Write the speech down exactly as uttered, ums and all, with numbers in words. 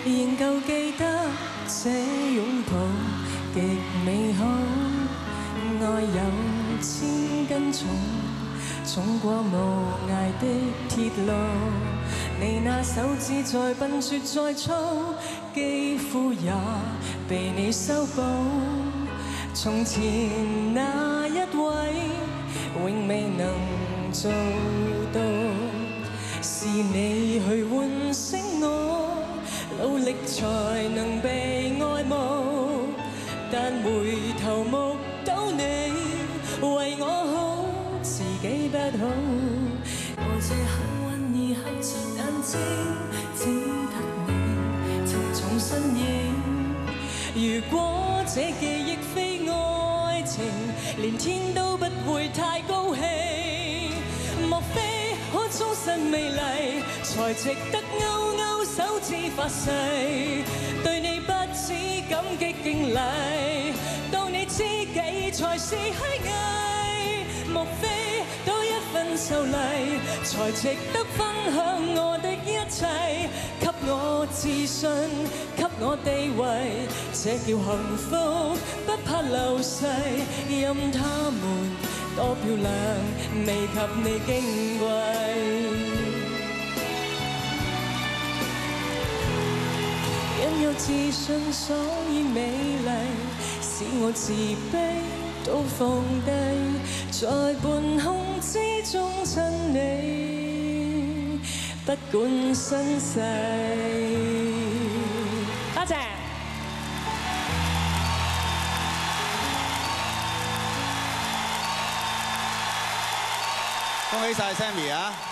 仍舊記得這擁抱極美好，愛有千斤重，重過無涯的鐵路。你那手指再笨拙再粗，肌膚也被你修補。從前那一位永未能做到，是你去喚醒我，努力才能被愛慕。但回頭目睹你為我好，自己不好。我這幸運兒合着眼睛，只得你沉重身影。如果這記憶非愛情，連天都不會太高興。莫非可終身美麗，才值得勾勾手指發誓，對你不止感激敬禮，當你知己才是虛偽。莫非多一份秀麗，才值得分享我的一切，給我自信，給我地位，這叫幸福，不怕流逝。任他們多漂亮，未及你矜貴。因有自信，所以美麗，使我自卑都放低，在半空之中親你，不管身世。多謝。 恭喜晒 Sammy 啊！